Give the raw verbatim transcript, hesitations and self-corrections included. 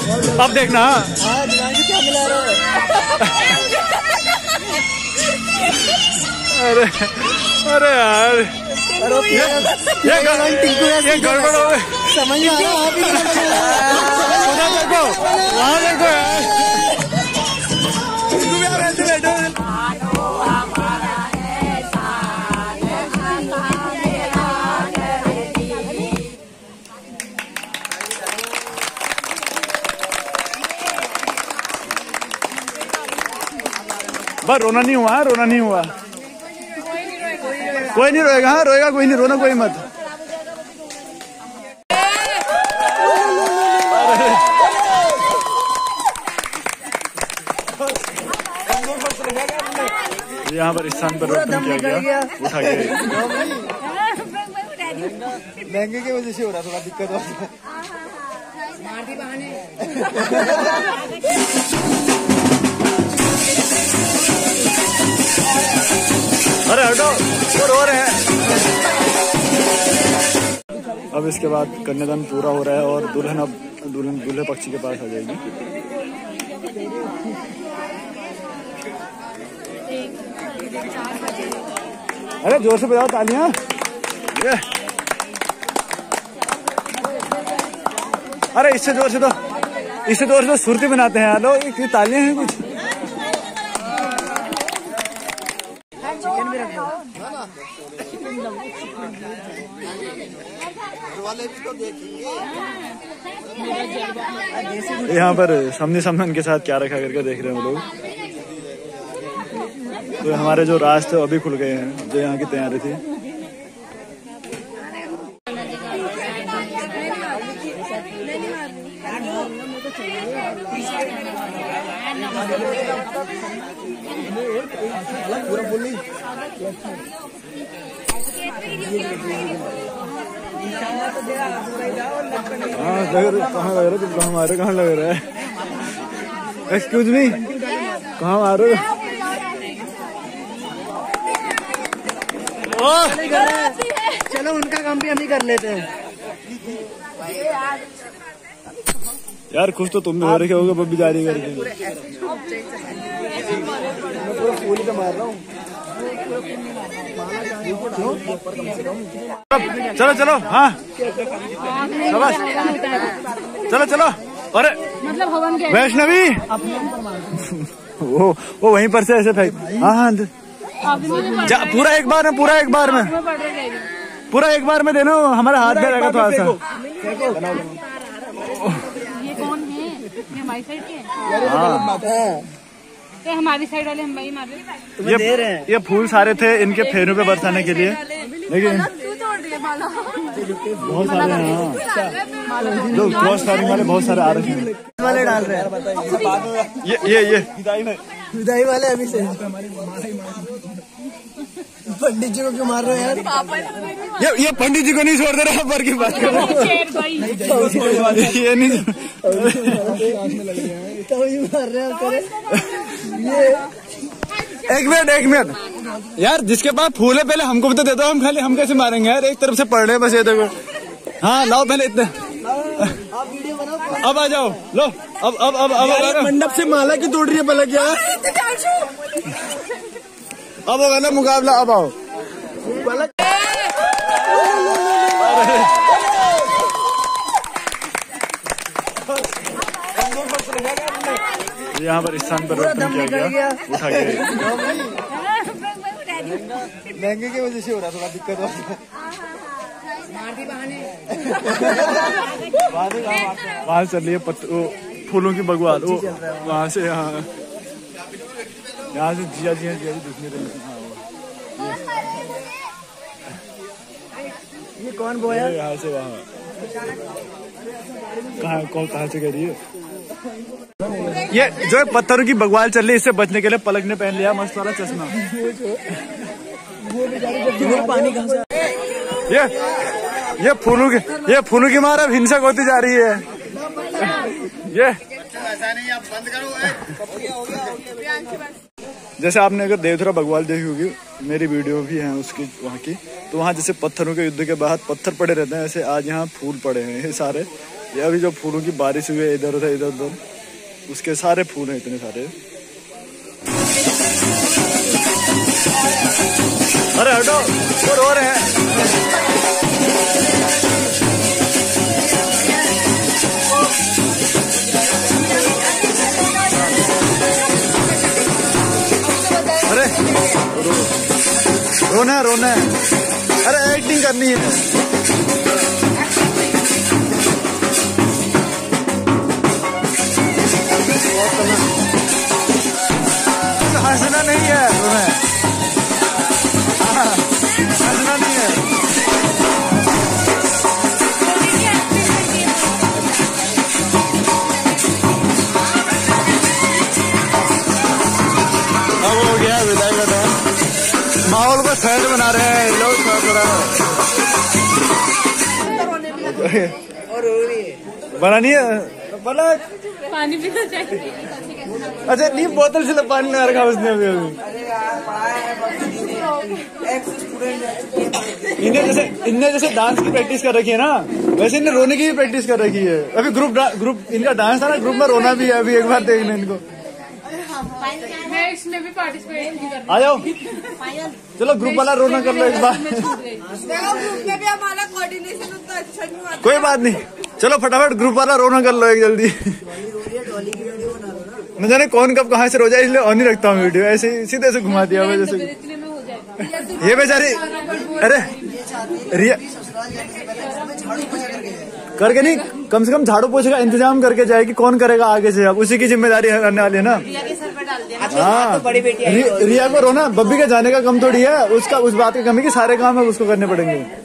अब देखना। हाँ दिमाग में क्या मिला रहा है? अरे अरे यार अरे ये ये ये गड़बड़ हो गई। समझ में आ रहा है? आप ही उधर देखो, वहाँ देखो यार। बस रोना नहीं हुआ, रोना नहीं हुआ। कोई नहीं रोएगा। हाँ रोएगा कोई नहीं, रोना कोई मत। यहाँ पर स्थान पर रोपण किया गया, उठा के महंगे की वजह से हो रहा, थोड़ा दिक्कत हो रहा। अरे हटो, वो रो रहे हैं। अब इसके बाद कन्यादान पूरा हो रहा है और दुल्हन अब दुल्हन दूल्हे पक्षी के पास आ जाएगी। अरे जोर से बजाओ तालियां। ये अरे इससे जोर से तो इससे जोर से तो सुरती बनाते हैं। हेलो, ये तालियां हैं कुछ। यहाँ पर सामने सामने उनके साथ क्या रखा करके देख रहे हैं वो लोग। तो हमारे जो राज थे अभी खुल गए हैं, जो यहाँ की तैयारी थी। हाँ लग रहा, कहाँ लग रहा है? कहाँ मारे, कहाँ लग रहा है? एक्सक्यूज मी, कहाँ मारो? चलो उनका काम भी हम ही कर लेते हैं यार। खुश तो तुम भी हो रखे होगे बब्बी जारी करके। मैं पूरा फूल का मार रहा हूँ। चलो चलो, हाँ शाबाश, चलो चलो। अरे मतलब वैष्णवी वो वो वहीं पर से ऐसे फेंक। हाँ हाँ पूरा एक बार में, पूरा एक बार में, पूरा एक बार में देना, हमारा हाथ में रहेगा थोड़ा सा। ये कौन है? ये हमारी साइड के? ये हमारी साइड वाले हम भाई मार रहे। ये दे रहे हैं। ये फूल सारे थे इनके फेरों पे बरसाने के लिए, लेकिन बहुत सारे हैं लोग क्रॉस फायरिंग वाले, बहुत सारे आ रहे हैं वाले डाल रहे हैं। ये ये ये विदाई वाले अभी से पंडित जी को क्यों मार रहे हो यार? ये ये पंडित जी को नहीं छोड़ दे रहा पर की बात कर ये नहीं मार रहे हैं। एक मिनट एक मिनट यार, जिसके पास फूल है पहले हमको भी तो दे दो। हम खाली हम कैसे मारेंगे यार? एक तरफ से पड़ रहे बस ये देखो। हाँ लाओ पहले इतने। अब आ जाओ, लो अब अब अब अब मंडप से माला की तोड़ रही है पलक यार। अब होगा ना मुकाबला, अब आओ। यहाँ पर स्थान पर रोपण किया गया, उठा के महंगे की वजह से हो रहा, थोड़ा दिक्कत हो रहा। वहाँ चल रही है फूलों की बगवाल, वो वहाँ से यहाँ यहाँ से जिया जिया जिया दिखने रही। ये कौन बोया? यहाँ से वहाँ कहाँ कौन कहाँ से करी है? ये जो है पत्थरों की बगवाल चल रही है, इससे बचने के लिए पलक ने पहन लिया मस्त वाला चश्मा। पानी कहाँ से? ये ये फूलों की ये फूलों की मार अब हिंसक होती जा रही है। ये बंद करो। जैसे आपने अगर देवधरा बगवाल देखी होगी, मेरी वीडियो भी है उसकी वहाँ की, तो वहाँ जैसे पत्थरों के युद्ध के बाद पत्थर पड़े रहते हैं, ऐसे आज यहाँ फूल पड़े हैं ये सारे। ये अभी जो फूलों की बारिश हुई है इधर उधर इधर उधर, उसके सारे फूल हैं, इतने सारे। अरे हटो, वो रो रहे हैं। अरे रोना है रोना है, अरे एक्टिंग करनी है। हंसना नहीं है तुम्हें, हंसना नहीं है। अब हो गया विदाई का टाइम, माहौल को सैड बना रहे हैं लोग थोड़ा बना नहीं है बना। पानी पीना चाहिए। अच्छा नहीं, बोतल से पानी लगा रखा उसने अभी अभी। इन्हें जैसे इनने जैसे डांस की प्रैक्टिस कर रखी है ना, वैसे इन्हें रोने की भी प्रैक्टिस कर रखी है। अभी ग्रुप ग्रुप इनका डांस था ना, ग्रुप में रोना भी है। अभी एक बार देखना इनको। मैं इसमें भी पार्टिसिपेट नहीं कर। आ जाओ, चलो ग्रुप वाला रोना कर लो इस बार। ग्रुप में भी हमारा कोऑर्डिनेशन उतना अच्छा नहीं हुआ। कोई बात नहीं, चलो फटाफट ग्रुप वाला रोना कर लो एक जल्दी। न जाने कौन कब कहाँ से रो जाए, इसलिए ऑन ही रखता हूँ वीडियो। ऐसे सीधे से घुमा दिया हुआ जैसे। ये बेचारी, अरे रिया करके नहीं, कम से कम झाड़ू पोछे का इंतजाम करके जाएगी। कौन करेगा आगे से, अब उसी की जिम्मेदारी करने वाली है ना। हाँ, रिया को रोना, बब्बी के जाने का कम थोड़ी है उसका, उस बात की कमी कि सारे काम है उसको करने पड़ेंगे।